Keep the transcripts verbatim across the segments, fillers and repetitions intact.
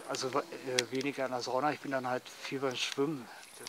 Also äh, weniger in der Sauna, ich bin dann halt viel beim Schwimmen.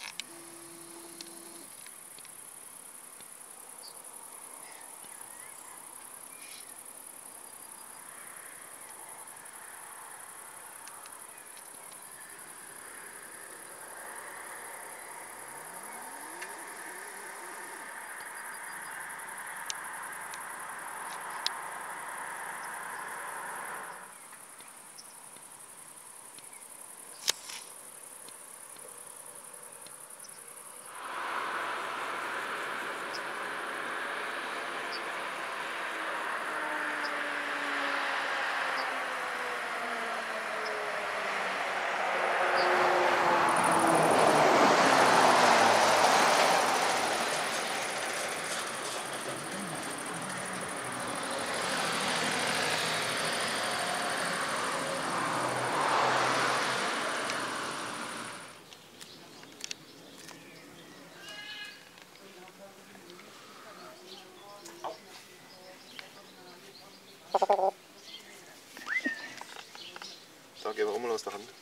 Da gehen wir auch mal aus der Hand.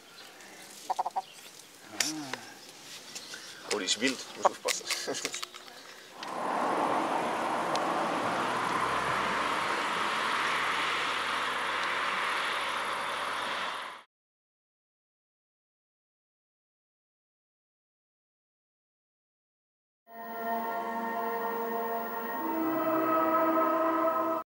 Oh, die ist wild, ich muss aufpassen.